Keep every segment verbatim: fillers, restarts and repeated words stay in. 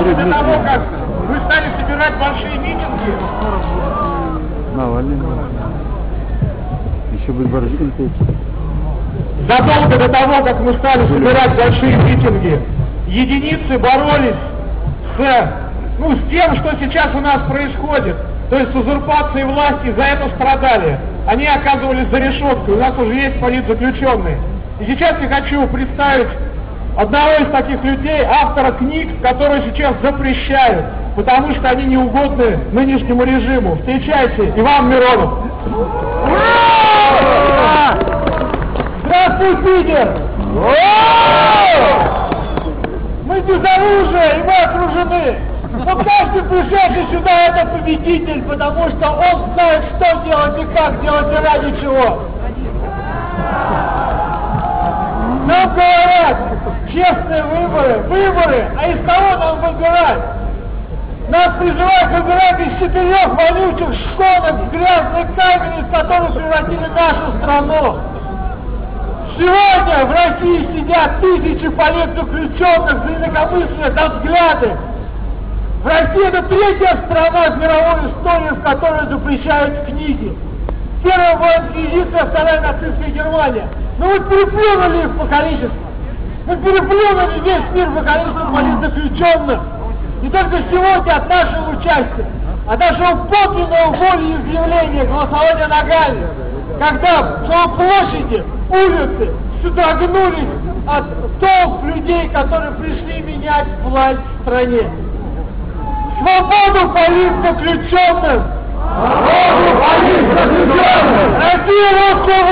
Задолго до того, как вы стали собирать большие митинги, Навальный. Еще будет барышин течь. задолго до того, как мы стали собирать большие митинги, единицы боролись с, ну, с тем, что сейчас у нас происходит, то есть с узурпацией власти, за это страдали. Они оказывались за решеткой, у нас уже есть политзаключенные. И сейчас я хочу представить одного из таких людей, автора книг, которые сейчас запрещают, потому что они не угодны нынешнему режиму. Встречайте, Иван Миронов. Ура! Здравствуй, Питер! Мы без оружия, и мы окружены. Но каждый пришедший сюда — это победитель, потому что он знает, что делать и как делать, и ради чего. Нам говорят, честные выборы, выборы, а из кого нам выбирать? Нас призывают выбирать из четырех вонючих шконок, грязный камень, из которых превратили нашу страну. Сегодня в России сидят тысячи политзаключенных за инакомыслие до взгляды. В России это третья страна в мировой истории, в которой запрещают книги. Первая была инквизиция, вторая нацистская Германия. Но мы переплюнули их по количеству. Мы переплюнули весь мир по количеству политзаключенных. Не только сегодня от нашего участия, от нашего подлинного волеизъявления, голосования ногами, когда в площади, улицы содрогнулись от толп людей, которые пришли менять власть в стране. Свободу политзаключенным! Свободу политзаключенным! Россия русская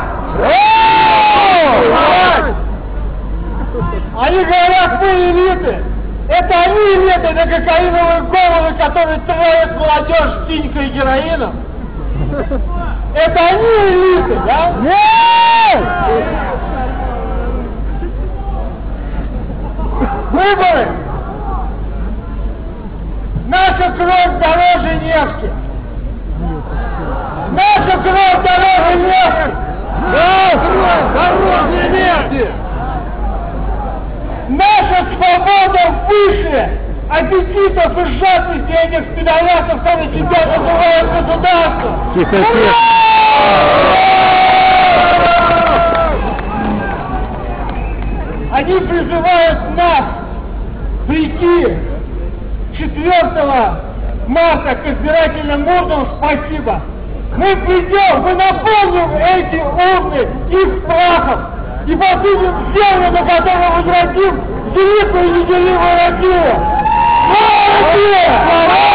власть! Они говорят, мы элиты. Это они элиты, это кокаиновые головы, которые травят молодежь синькой и героином. Это они элиты, да? Нет! Выборы! Наша кровь дороже нефти! Наша кровь дороже нефти! Дороже нефти! Наша свобода выше аппетитов и жадности этих пидорасов, которые себя называют государством! Тихо, тихо! Они призывают нас прийти четвёртого марта к избирательным урнам. Спасибо! Мы придем, мы наполним эти урны их прахом и посыпем землю, на которой возродим великую и неделимую Россию! Слава России!